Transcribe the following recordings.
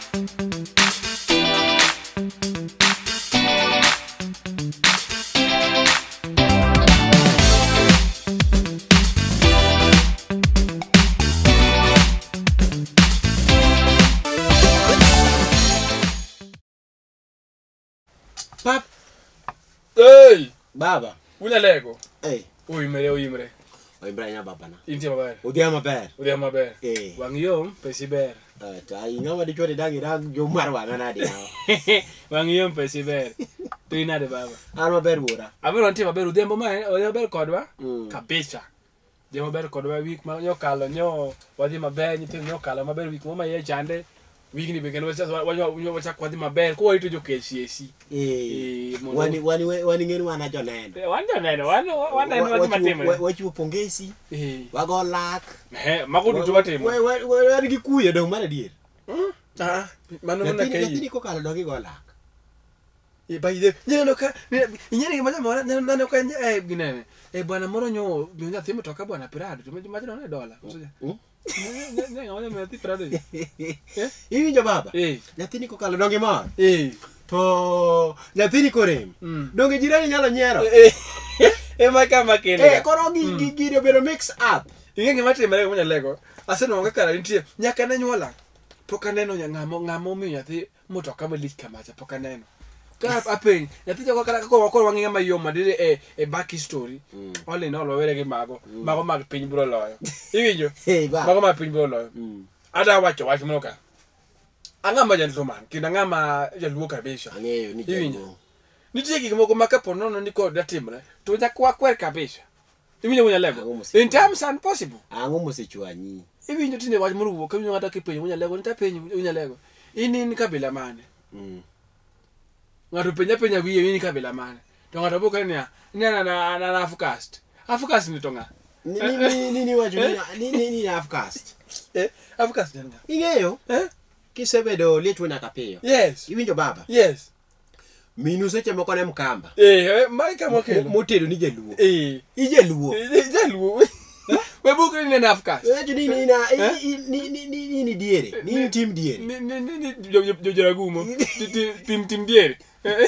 Pap. Hey, Baba. Una lego. Hey. Uimre. Oimbra nya baba na. Inti maber. Udia maber. Eh. Wangiyom pesi ber. Ta inga ma dichore dangi dag jo marwa ngana di. Wangiyom pesi ber. Tu ina de baba. An maber bura. Abiro nti maber udembo ma maber kodwa. Kabisa. Je maber kodwa week ma nyokalo nyo wadhi maber nyithi nyokalo maber week ma ye chande. Week ni begeno wacha kwadhi maber ko ito jo KCSE. Wani ngeni wana joneno. Wana matimo. Wachu pongesi. Wago lak. Makudu tu matimo. Wani gikuye dong mana dier. Mano na kai. Lakini ko kala dogi go lak. Baide, nyeno ka, nyene maja mora, nyeno ka ginene. Bwana moro nyo, nyonya timu toka bwana Prado, tumejimaji na $1. Usoja. Nyanga maja meti Prado. Hivi njo baba. Nyathini ko kala dongi mor. To nyathini ko rem. Dongi jirani nyalo nyiero. Maka makele. Koro giro bero mix up. Ingenge matimre munya lego. Aseno kaka nitie nyaka ne nyola. Poka neno ngamo mi nyathi motoka malich kamacha poka neno. Ka apen nyathi jago kala ko wangi ma yo madire back story. Ole no lo were gi mago mag piny bro loyo. Iwinjo? Mago mag piny bro loyo. Ada wacho mnoka. Anga ma gentleman, kinda ngama jaluo kabisa. Angeyo ni jaluo. Nitie gik moko makapo nono ni kod datimre. To jakwa kwer kabisa. Iwinjo munya lego. In terms and possible. Ango mosechwanyi. Iwinjo tinde wach moruwo kawinjo ngata kipenyo munya lego, nita penyo munya lego. In kabila mane? Ngato penya wiye ini kabila mane. To ngato boka na Afcast. Afcast ni tonga. Nini waju ni Afcast. Afcast nanga. Ingeyo? Kisebedo lietwe na kapeyo. Yes. Iwinjo baba? Yes. Minu seche moko ne mkamba. Maika mokelo. Motedo ni jaluo. Ijaluo. We boka ni na Afcast. Ni diere. Ni team diere. Ni jojaragumo. Tim diere.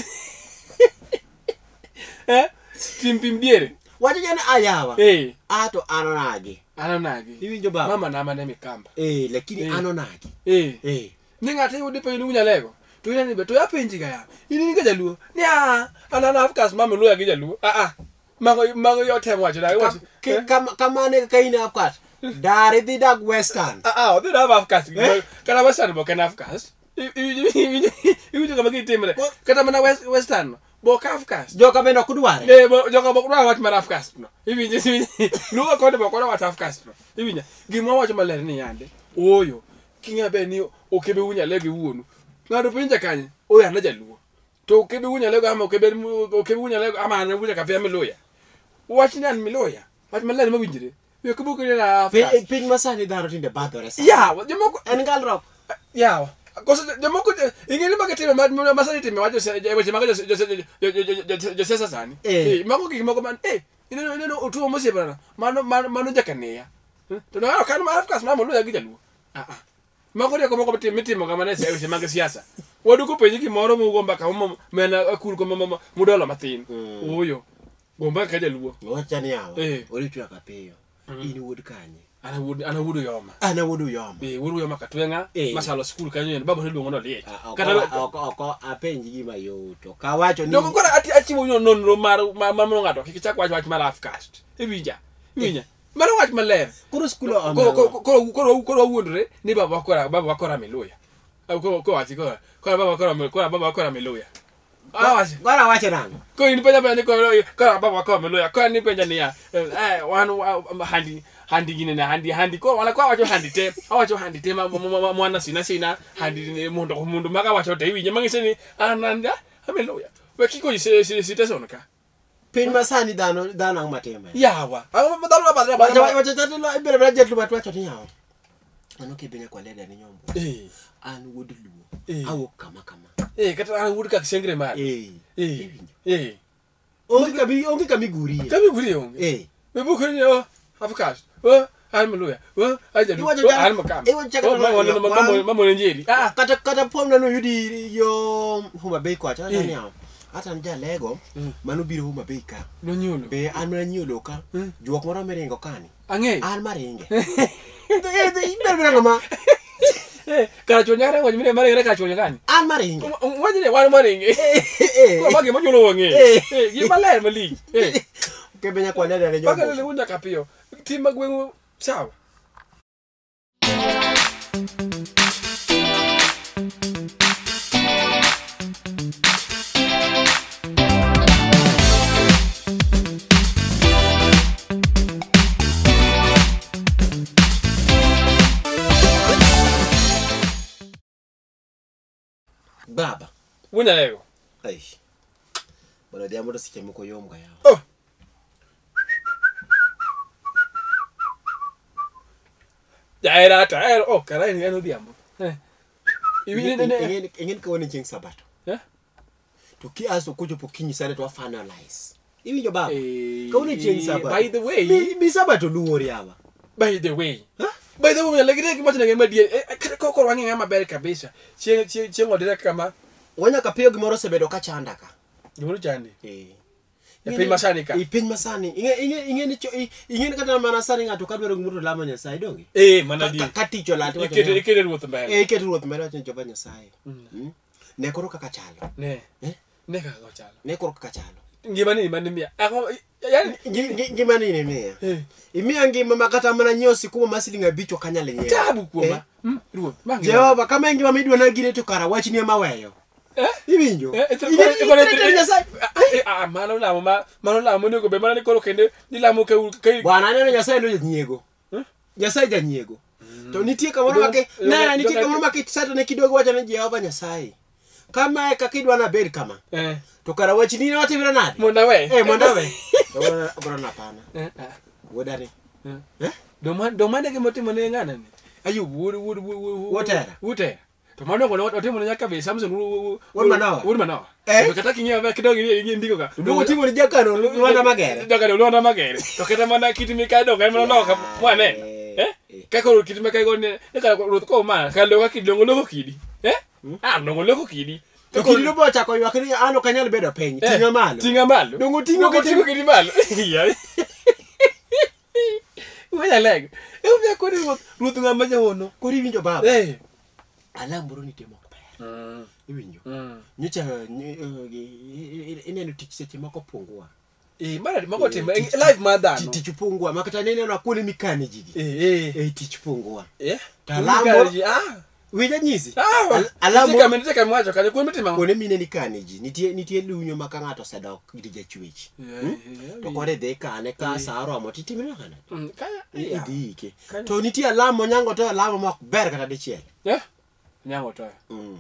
Tim diere. Wacha jana ayawa. Ato anonagi. Iwinjo baba. Mama na mane mikamba. Lakini anonagi. Ni ngate yudi pe nunya lego. To ina ni beto ya penji ga ya. Ini ni jaluo. Ni anana Afcast mama lo ya ga jaluo. Mago yo tem wacho da wacho. Kamane kaina Afcast. Dari di dag western. Di dag Afcast. Kana western bo kana Afcast. Iwinjo kama kitimre. Kata mana western. Boka Afcast. Joka beno kudware. Joka bokudware wach mar Afcast no. Iwinjo. Luwa kode bokora wach Afcast no. Iwinjo. Gima wacho maler ni yande. Oyo. Kinga be ni okebe unya legi wuonu. Ngado pinja kanye. Oyo ana jaluo. To okebe unya lego ama okebe unya lego ama ana buja kapia meloya. Wach ni an meloya. Wach maler mawinjire. Yo kubuku ni na Afcast. Piny masani daro tinde badore sa. Yawa, jomoko en galrok. Yawa. Koso jomoko ingeni maketime masani time wacho weche mag jo sesa sani. Mago gik moko man ino otuo mosebana. Mano jakania. To no kan ma Afcast mama lo ya gi jaluo. Mago de moko mitimo kama ne weche mag siasa. Waduko penji gimoro mugomba kama mena akul ko mudolo matin. Oyo. Gomba ka jaluo. Wacha ni yawa. Orichwa kapeyo. Ini wood kanye. Ana wudu yoma. Wudu yoma katwenga masalo school kanyo babo ne luongo no liech. Kata apenji gima yoto. Kawacho ni. Dongo kora achiwo nonro mar ngato kichak wach mar Afcast. Iwinja. Mano wach maler. Koro school koro wuondre ni baba wakora meloya. Ko wachi baba wakora meloya. Gora wache nango. Ko ini penja ni ko baba wakora meloya. Ko ni penja ni ya. Handi gine na handi ko wala kwa wacho handi te awacho handi te mwana sina handi ni mundu maka wacho te iwinje mangise ni ananda ameloya we kiko sitason ka piny masani dano ang matema yawa dano badra wacho tatilo ibere brajet lu batwacho ni yawa ano kibenya kwa leda ni nyombo an wood luo awo kama kata an wood ka sengre ma ongi kami guri onge we buko ni Afcast Haleluya. Aja lu. Alma kam. Mamo njeri. Kata pomna no yudi yo Homa Bay kwa cha nyao. Ata nja lego manu biro Homa Bay ka. No nyulo. Be an na nyulo ka. Juok moro merengo kani. Ang'e. An maringe. Iber ngama. Kara chonya rengo mire mare ka chonya kani. An maringe. Wajine wan maringe. Ko magi manyulo wange. Gima ler mali. Kebenya kwa nada renyo. Baka le unja kapio. Timba gwengu sawa. Baba. Wuna lego. Ai. Bana dia mo dasi kemo ko yom gaya. Oh. Ya era oh caray ni ano diambo. Ingin ko ni jing sabato. To ki aso kujo po kinyi sana to finalize. Iwi jo baba. Ko ni jing sabato. By the way, mi sabato luori aba. By the way. By the way, like ki machina ngema die. Ko wangi ngama bere kabisa. Chengo direct kama wanya kapio gimoro sebedo ka chanda ka. Gimoro chandi. Ya PINY MASANI ka. PINY MASANI. Ingeni kata manasani ngato kadwero gimoro lamo Nyasaye dongi. Mana di. Katicho la to. Ikete ruoth mbele. Ikete ruoth mbele wacho Jehova Nyasaye. Ne koro kaka chalo. Ne kaka chalo. Ne koro kaka chalo. Ngima ni manimia. Ako yani ngima ni mia. Imia ngima makata mana nyosi kuma masilinga bicho kanyale nyewe. Tabu kuoma. Ruoth. Jehova kama ngima midwa na gire to kara wachi ni maweyo. Ibinjo. Mano lamo nego be mana ni koro kende ni lamo ke bwana neno Nyasaye no nyiego. Nyasaye ja nyiego. To nitie kamoro make na nitie kamoro make sata ne kidogo wacha na Jehova Nyasaye. Kama kakidwa na beri kama. To kara wachi ni na watimira nadi. Monda we. Monda we. Bwana pana. Wodani. Domande ke motimo ne ngana ni. Ayu wutera. To mano ko otimo nyaka be Samson won manawa kata kinyo ba kidogo ni ndiko ka ndugo timo ni jakano Luanda Magere Luanda Magere to kata mana kitimi ka do ngama no ka mwane ka ko kitimi ka go ne ka ruoth ko ma ka lo ka kidongo lo kidi ndongo lo kidi to kidi bo cha ko yakri ano kanyal bedo peny tinga malo ndongo tingo kidi malo wala leg me ko ruoth ngama jawono ko riwinjo baba alamboro ni temo ber iwinjo nyocha ineno tich seche mako pungwa mara mako timo live madano tich pungwa makata nene na kule mikane jigi tich pungwa talambo wija nyisi alamo kamenete kamwacho kale ko mitima kone mine ni kane ji nitie lunyo makangato sadok gidi jachwech to kore de kane ka saro amo titimira kana kaya idike to nitie alamo nyango to alamo mak ber kata dichiel nyango to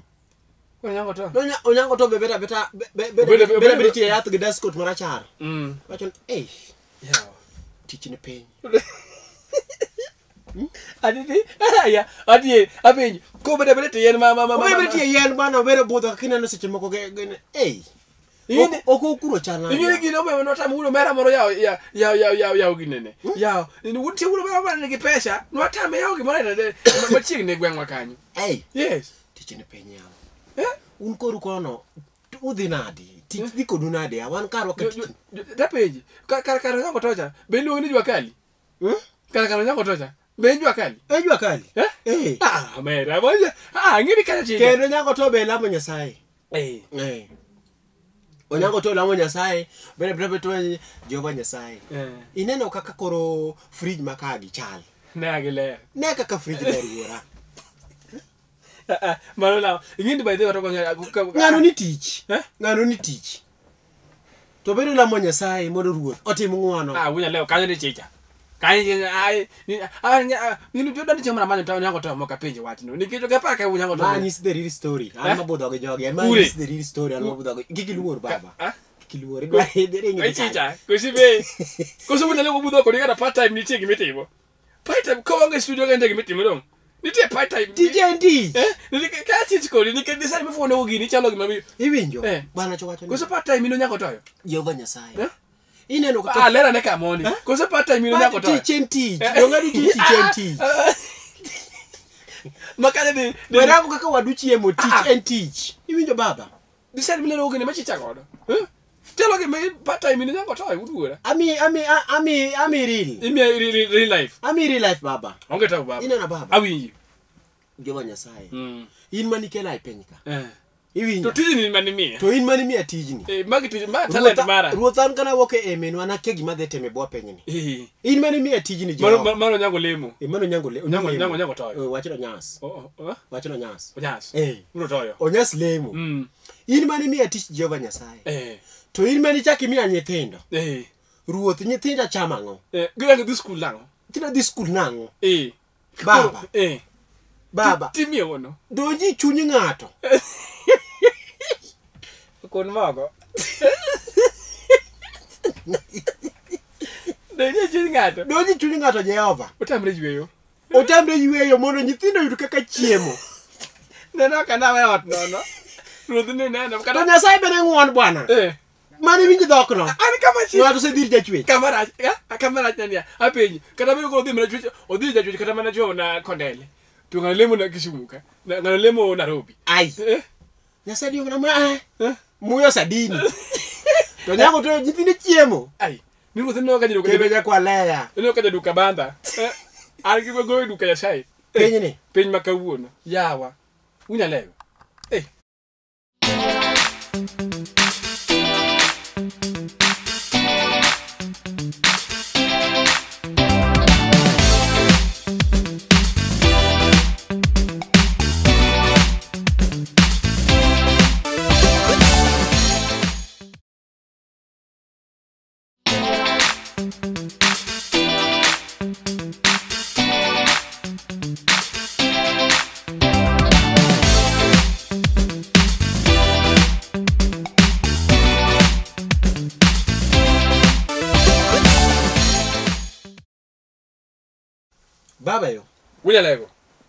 onyango to beta tie yath gidaskot marachar wacho tich ni piny Adi apenjo ko bede te yen bede tie yen bana bere budho kineno seche moko okuro chana ingini gino be no tam ulo mera moro ya ginene ya ni wuti ulo mera ni pesa no tam ya gi mara de machig ne gwengwa kanyo yes tich ni piny yawo un koru kono udhi nadi tich diko dunade awan karo ka tapeji kar nyango tocha be luongi ni jwa kali kar nyango tocha be jwa kali jwa kali mera moja ngini kana chini kendo nyango to be lamo Nyasaye onyango to lamo Nyasaye bere to Jehova Nyasaye ineno kaka koro fridge makagi chal nagile ne kaka fridge ler yora manola ingindi by the way to ngano ni tich to bere lamo Nyasaye modo ruoth otim ng'wono wunya leo kanyo ni chicha kanyo ni to dani chama manyo to nyango to moka pinje watino nikito ga paka nyango to is the real story I'm about to jogi is the real story I'm about to gikiluor baba kiluor gwa dere ngi chicha kusibe kusubunya leo budho ko nikata part time ni chigi mitimo part time ko wanga studio ga ndege mitimo dong nitie part time TJND ka chichko ni ke design me phone ogini chalo gima iwinjo bana cho wacho kuso part time ino nyango toyo Jehova Nyasaye Ineno ka lera ne kamoni. Kose part time ino nyako to. Teach and teach. Donga du teach and teach. Makane ni wera ko kaka wadu chiemo teach and teach. Iwinjo baba. Disad mile rogo ne machicha godo. Tell me part time ino nyako to udura. Ami real. Real life. Ami real life baba. Onge ta baba. Inena baba. Awinji. Jehova Nyasaye. In mani kela ipenyka. To tijini mani miya. To in mani miya tijini. Magi tijini ma talent mara. Ruothan kana woke emen wana ke gima dhi teme bwa penyni. In mani miya tijini Jehova. Mano nyango lemo. Mano nyango lemo. Nyango toyo. Wachino nyas. Wachino nyas. Onyas. Muro toyo. Onyas lemo. In mani miya tich Jehova Nyasaye. To in mani chaki miya nyithindo. Ruoth nyithindo chama ang'o. Gida dhi school nango. Nyithindo dhi school nango. Baba. Baba. Timi ono. Donji chunyi ng'ato. Kon mago. Donji chunyi ng'ato Jehova. Otamre yweyo. Otamre yweyo mondo nyithindo yud kaka chiemo. Neno kana we ot nono. Ruoth ne neno. To Nyasaye bene ng'won Bwana. Mani winji dhok no. Ani kama chi. Ng'ato se dhir jachwech. Kamera nania. Apenji. Kata biro ko dhi mena chwech. Odhi jachwech kata mana jo na Kondele. To ngalemo na Kisumu ngalemo Nairobi. Ai. Nyasaye dio na muyo sadini. To nyango to nyithindo chiemo. Ai. Ni ruoth no kajiro kebe ja kwa leya. No kaja duka banda. Ari go duka ya sai. Penyni. Peny makawuono. Yawa. Unya lewo. Baba yo. Unya lewo.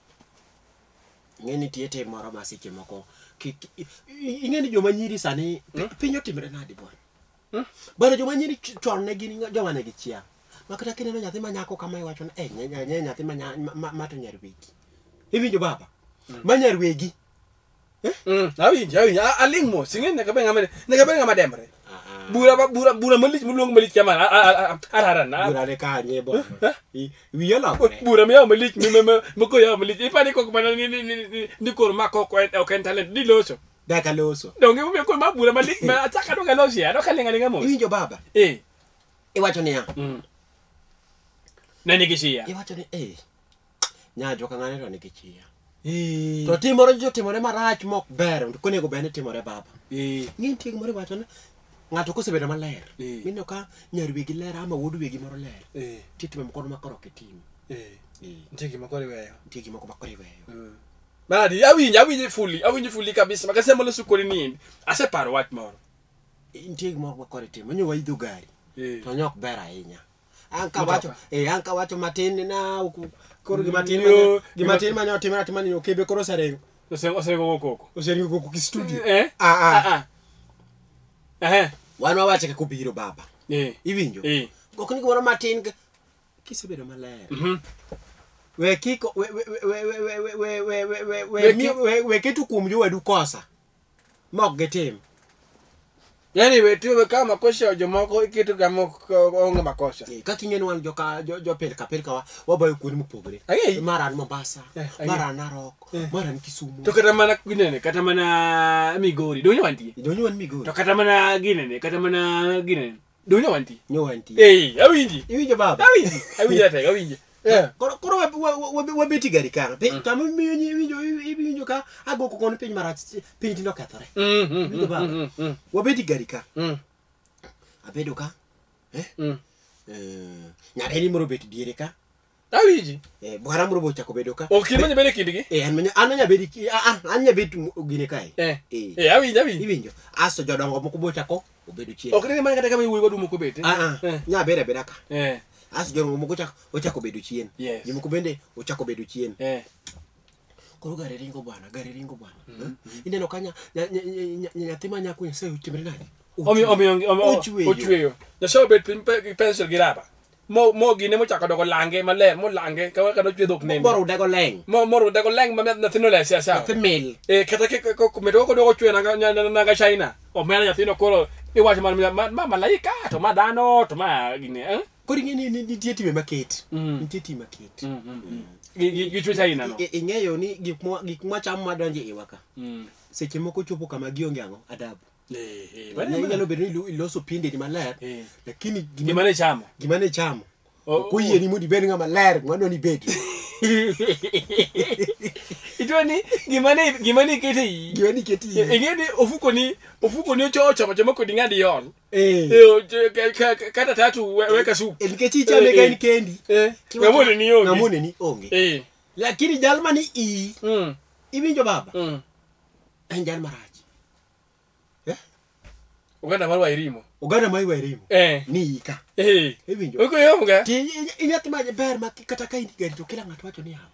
Ngeni tiete moro masiche moko. Ingeni joma nyiri sani piny otimre nadi Bwana. Bwana joma nyiri chon ne gin joma ne gichia. Makata kineno nyathi manyako kama iwacho na nyathi mato nyarwegi. Iwinjo baba? Manyarwegi. Awinji alingmo singen ne kabe ngama demre. Bura malich mulong malich kama ararana. Bura de kanye Bwana. Wiyo la. Bura me malich mko ya malich. Ipani ko kuma ni ko mako ko ok talent di loso. Daka loso. Donge mo ko ma bura malich ma ataka do galosi ya do kalenga mo. Iwinjo baba? Iwacho ni ya. Nani kishia? Iwacho ni nyajo kangane to nikechia. To timore marach mok ber konego bene timore baba. Ngin ting more wacho ne ng'ato kosebedo maler. Mino ka nyarwegi ler ama wuod wegi moro ler. Titime moko makoro kitim. Ntigi makore weyo. Ntigi moko makore weyo. Madi awinji fully kabisa makasema lo sukori nini. Ase paro wat moro. Ntigi moko makore tim. Manyo waidho gari. To nyok ber ahinya. Anka wacho matin na koro gimatin manyo timera timani okebe koro sarego. Osego koko. Osego koko ki studio. Wana wache ka kubiro baba. Iwinjo. Gok ni goro matin kisebedo maler. We kiko we ketu kuom jo wadu kosa. Mok getim. Yani wetu kama makosa jomoko ikitu kama onge makosa. Kaka ingeni wan jo pelka wabayo kuoni mopogre. Maran Mombasa, maran Narok, maran Kisumu. To kata mana ginene, kata mana Migori. Donyo wanti. Donyo wan Migori. To kata mana ginene, kata mana ginene. Donyo wanti. Nyo wanti. Awinji. Iwinjo baba. Awinji ata, awinji. Koro wabeti gari ka. Kama iwinjo ka agoko kono piny marach piny tindo kethore. Iwinjo baba. Wabeti gari ka. Abedo ka. Nyareni moro beti diere ka. Awinji. Bwara moro bocha ko bedo ka. Okimanya bene kindgi. Anya bedi anya beti gine kae. Awinji. Iwinjo. Aso jodongo moko bocha ko obedo chien. Okne manya kata kama iwuoyo wadu moko bete. Nya bere ka. Aso jodongo moko ochako bedo chien. Jomoko bende ochako bedo chien. Koro gari ringo bwana. Ineno kanya nyathi manyako Nyasaye otimre nadi? Ochweyo. The show bet pencil giraba. Mo gine mo chaka dogo lange male mo lange ka ka no chwe dok ne. Moro dago leng. Moro dago leng ma na tino le sia sa. Female. Kata ke ko me dogo dogo chwe na ga China. O mena ya tino ko e wa ma malaika to ma dano to ma gine ko ni tieti me market. Tieti market. Gichwe China no. Ingeyo ni gikmwa cham madonje iwaka. Seche moko chopo kama gionge ango adabu. Nyalo bedo ni iloso pinde ni maler lakini gimane chamo ko yie ni mudi ben nga maler ngwano ni bedo itoni gimane keti ingeni ofuko ni chocho machamo ko dingadi yon kata tatu weka supu elikechi chame kain kendi ngamone ni onge lakini jalma ni ibinjo baba enjal maraj Uganda mai wairimo. Ni ika. Ebinjo. Uko yonga. Inyati maje ber ma kata kai ni gari to kila ngatu wacho ni hapo.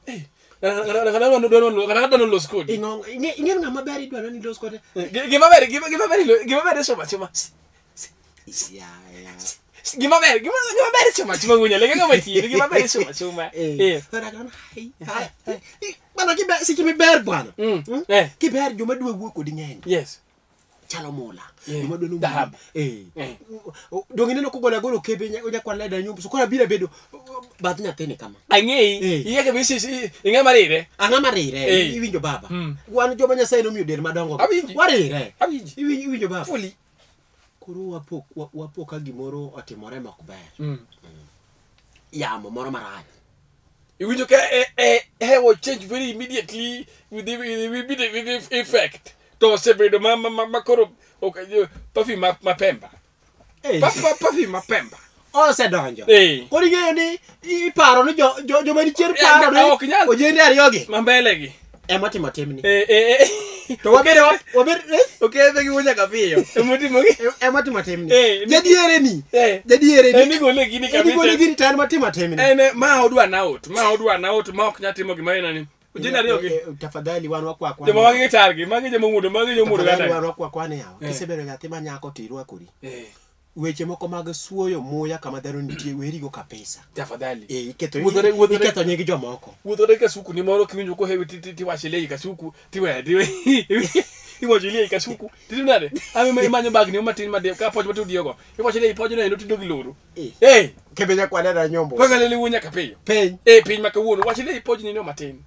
Kana no los code. Ingen ngama ber idwa ni los code. Gima ber so machuma. Ya. Gima ber so machuma ngunya lega ngama ti. Gima ber so machuma. Para kana hai. Bana ki ber sikimi ber bwana. Ki ber joma duwe wuo ko ding'eny. Yes. Chalo mola madonu dahab dongine no kugola golo kebe nya kwa leda nyumbu so kona bila bedo bath nyathene kama angei yeke bisi inga marire iwinjo baba wan joma Nyasaye no miyo der madongo warire iwinjo baba fuli koro wapo ka gimoro otimore makuber yamo moro marach iwinjo ka will change very immediately with the effect. To sebedo makoro okayo pafi mapemba. Pafi mapemba. O se donjo. Ko ringeyo ni iparo ni jo mani chier paro ni ojende ariyogi. Mambelegi. Emotimo timni. To waber okay begi wonya kapiyo. Emotimo timni. Jadiere ni. Ni gole gini kabisa. Ni gole gini tan motimo timni. Ma odwa na out ma ok nyatimo gima ni. Ujina riogi tafadhali wan wakwa jema wagi targi magi jema mudo gata wan wakwa kwane yawo kisebero nyathi ma nyako tirwa kuri weche moko mag suoyo moya kama dhano nitie werigo kabisa tafadhali iketo nyigi jomoko wuodore ka suku ni moro kiwinjo ko hewi ti wachile ka suku ti we iwachile ka suku ti nade ame manyo bagni matin made ka poj matu diogo iwachile poj no endo ti dogi loro kebenya kwa dada nyombo kwa ngale wunya kapeyo piny makawuono wachile poj ni no matin.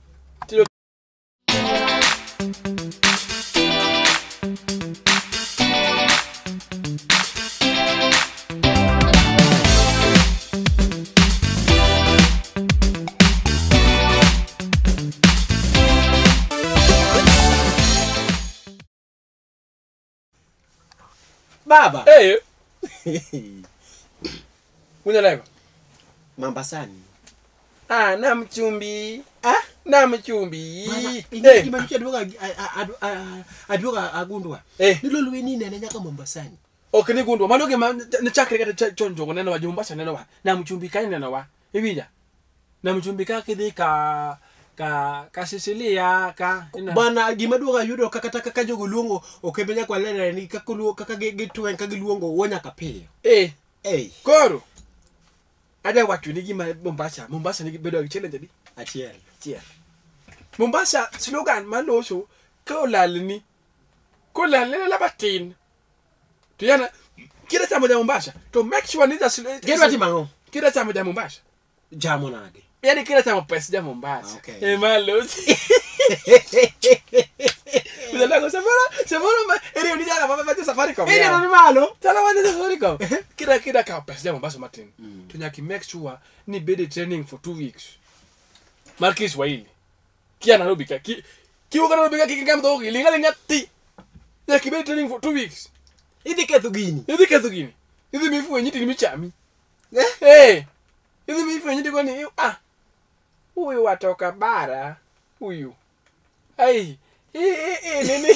Baba. Unya lego. Mambasani. Na mchumbi. Na mchumbi. Kimanukia aduga agundwa. Ni Lolwe ni nene nyaka Mambasani. Okay ni gundwa. Maloge ni chakre kata chonjo neno wa Mombasa neno wa. Na mchumbi kai neno wa. Ibija. Na mchumbi ka kidi ka Sicilia ka bana gimaduoga yudo kaka jogo luongo okebenya kwa lera ni kaka gitwen ka giluongo wonya kapiyo koro ada watu ni gima Mombasa ni bedo challenge di achiel Mombasa slogan maloso ko lalni la batin to yana kila tamo ya Mombasa to make sure ni that kila tamo ya Mombasa jamo nade yani kila tamo pesa ya Mombasa malosi Bila ko semoro ma eri ni jana mama mate Safaricom. Eri ni malo. Tala mate Safaricom. Kira ka pesa Mombasa Martin. To nyaki make sure ni bede training for 2 weeks. Marquis Swahili. Kia Nairobi ka ki Nairobi ka kingam to linga ti. Nyaki bede training for 2 weeks. Idi kethu gini. Idi mifu wenyiti ni michami. Idi mifu wenyiti kwa ni huyu watoka bara. Huyu. Ai. Nene.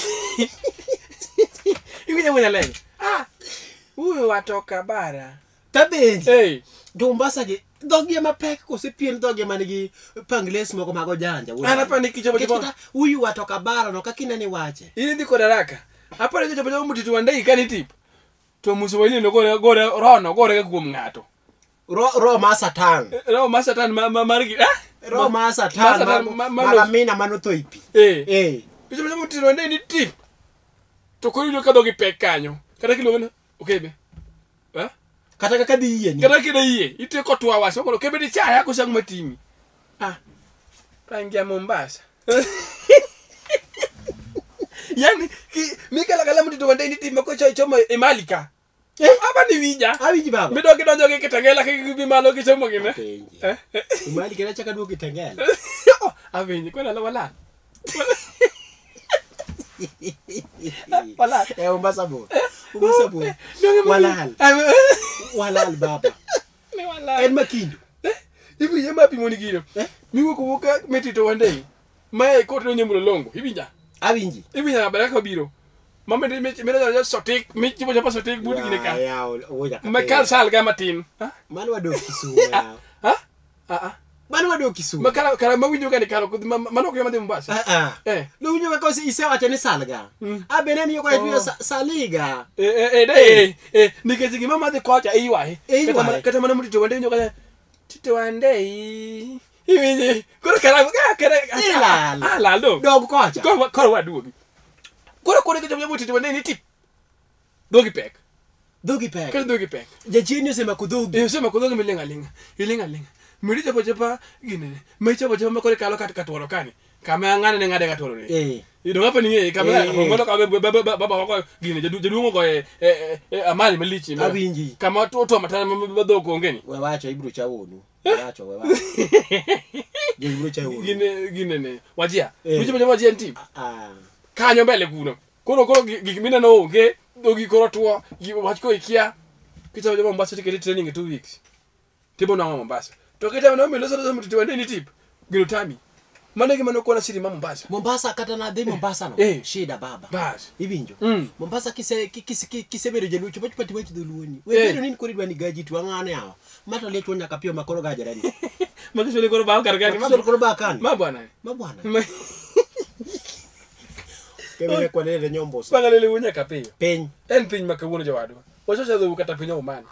Iwije mwenye leo. Huyu watoka bara. Tabenji. Mombasa ge dogi mapek ko se pien dogi manigi pangles moko mago janja. Anapaniki jobo. Huyu watoka bara no kakina ni wache. Ili ndiko daraka. Hapa ndio jobo mtitu wandai kani tip. to Muswahili no gore rono gore kuom ngato ro masatan margi ro masatan magamina manotoipi ijo mutiro ndé ni tip to ko yo kadho gi pek kanyo kata kilongo okebe kata kaka dhi yie kata kida yie ite ko twa wase ko kebe di chaya ko sang matimi pangia Mombasa yani mikala kala mutito ndé ni tip ko chomo Imalika aba ni wija awiji baba mido kidonjo gi kitengela ki bi malo ki chomo gine Imalika na chaka duo kitengela avinyi kwela wala wala Mombasa bo walal baba ni wala en makindo ibi yema pi moni gino miwo ko woka metito wande mai ko to nyemulo longo ibija awinji ibija baraka biro mama de mera ya sotik mi chibo japa sotik budi gine ka ya oja ka makal sal ga matin man wado kisuwa man wado kisuwa makala mawinjo kan kala ko mano ko yamade Mombasa lo winjo ko si ise wacho ni salga abenani ko ayuya saliga nikezi mama de kocha iwa kata mana mutito wande nyo kala tito wande iwije kora kala la do dog kocha ko waduogi kora ke jamu mutito wande ni tip dogi pek kala dogi pek jachini sema kudogi sema kudogi ilenga mirija bojepa gine mecha bojepa makore kalo katworo kani kama ngane ne ngade katworo ni ido ngapa ni kama ngono kama baba ko gine jadu ngo amali melichi awinji kama to matana bado ko ngeni we wacho ibru cha wonu wacho we wacho ibru cha wonu gine ne wajia mirija bojepa wajia ntip kanyo mbele kuno kono gikimina no nge dogi koro tuo wachko ikia kicha bojepa Mombasa tiketi training 2 weeks tibo na Mombasa toketa na melo so mutito wande ni tip gino tami manege manoko na siri Mombasa kata na de Mombasa no shida baba bas ibinjo Mombasa kisebero jelu chopo pati wechi duluoni we bero nini koridwa ni gaji tu angane hawa mato le chonya kapio makoro gaja rani makisole koro ba kargani koro ba kan mabwana kebe kwa lele nyombo sa pangalele wonya kapio peny piny makawuono jawadu wacho cha dhu kata pinyo umani